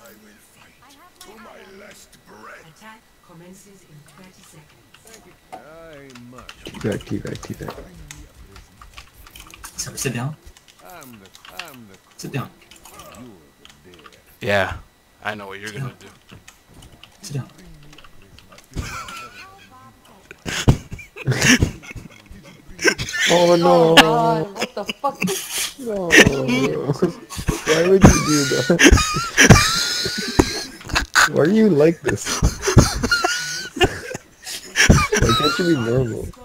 Attack commences in 30 seconds. T-back. Ça c'est bien. C'est bien. Yeah, I know what you're gonna do. C'est bien. Oh no! God, what the fuck? No! Why would you do that? Why are you like this? Why can't you be normal?